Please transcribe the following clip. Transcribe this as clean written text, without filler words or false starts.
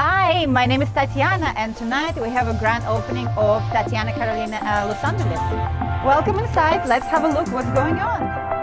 Hi, my name is Tatiana, and tonight we have a grand opening of Tatiana Carolina Los Angeles. Welcome inside. Let's have a look what's going on.